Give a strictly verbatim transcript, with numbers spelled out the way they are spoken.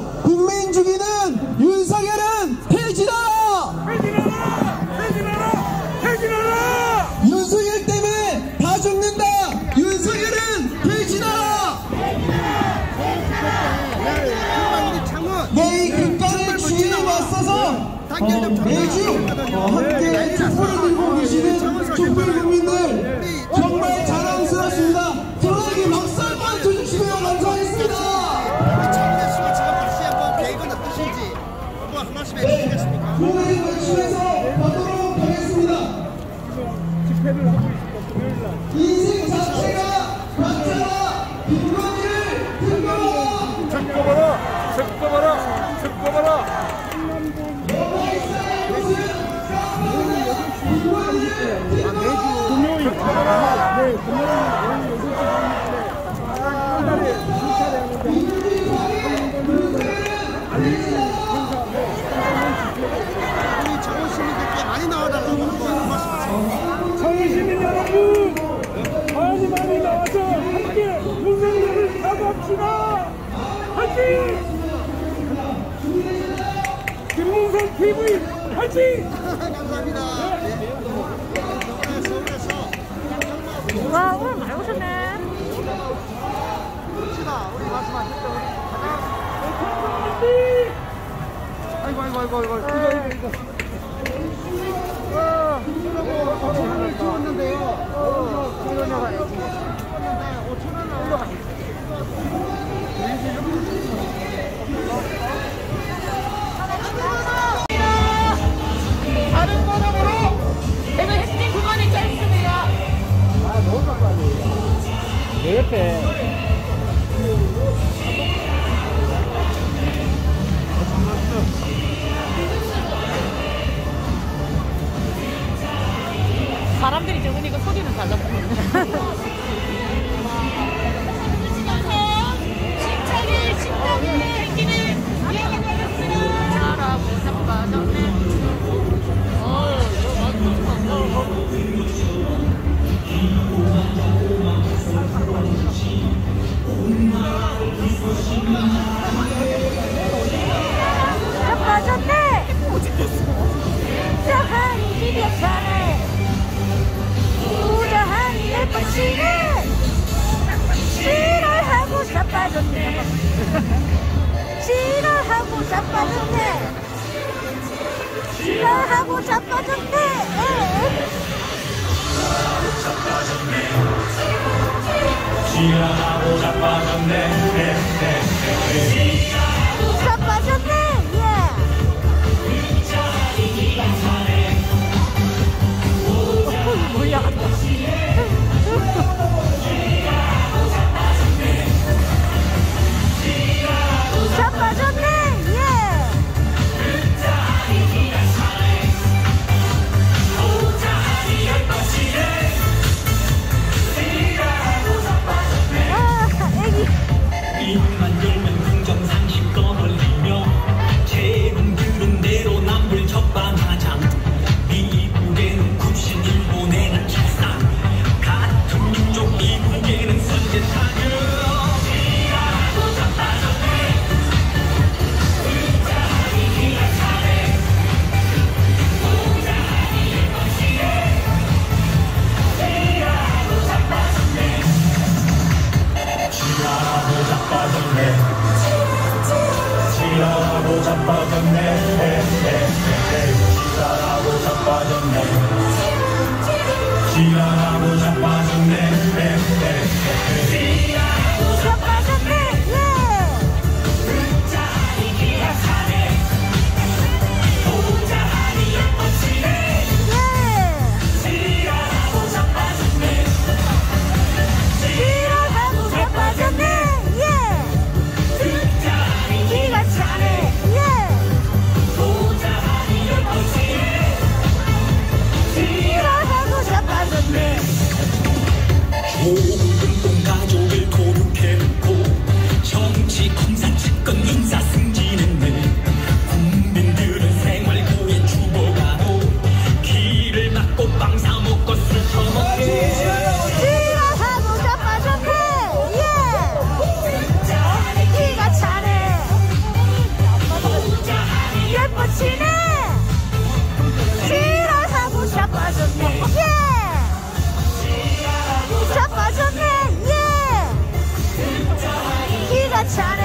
국민 죽이는 윤석열은 퇴진하라! 퇴진하라! 퇴진하라! 퇴진하라! 윤석열 때문에 다 죽는다! 윤석열은 퇴진하라! 내 국가를 지휘해 왔어서 매주 함께 촛불을 들고 계시는 촛불 국민들 정말 자랑스럽습니다. 편하게 박수 한번 쳐주시면 감사하겠습니다. 참여씨가 지금 다시 한번 계획은 어떠신지 한번 한 말씀 해주시겠습니까? 편하게 외치면서 가도록 하겠습니다. 집회를 하고 있습니다. 금요일날. 인생 자체가 가짜다. 김건희를 들거라. 듣고봐라! 듣고봐라! 듣고봐라! 금요일, 네, 금요일 오후 여덟 시 한 달에 두 차례 하는데 우리 정원 시민들께 많이 나와달라고 한번 말씀하세요. 정원 시민 여러분, 많이 많이 나와서 함께 윤석열을 사과합시다. 화이팅! 김문선 티비 화이팅! 감사합니다. 네. 서울에서 와, 오늘 많이 오셨네. 혹시나 우리 말씀하셨던 우리 아이고 아이고 아이고 아이고 이거 이거 이거 오천 원을 주었는데요. 어, 이거 넣어야지. 주었는데 오천 원을 올라가야지. 다른 번호로 내가 핵심 구간이 짧습니다. 아 너무 깜빡이야. 내 옆에 사람들이 적으니까 소리는 달라붙네. 심차게 심장의 행기를 이어가겠습니다. 잘하고 자빠졌네. 자빠졌네. 자한이 비벼차네. 우자한이 예뻐지네. 싫어하고 자빠졌네. 싫어하고 자빠졌네. 싫어하고 자빠졌네. 싫어하고 자빠졌네. 자빠졌네. 예. 뭐야? 자빠졌네. 예. 아, 애기. 입만 열면 긍정상식 떠벌리며 제놈들은 대로 남불 적반하장 미국에는 굽신 일본에는 칠산 같은 민족 미국에는 선제 타격 지랄하고 자빠졌네 지랄하고 자빠졌네 지랄하고 자빠졌네 지랄하고 자빠졌네 자빠졌네. 싫어하고 자빠졌네. 예. 기가 차네. 예. 싫어하고 자빠졌네. 좋은 운동까지 차례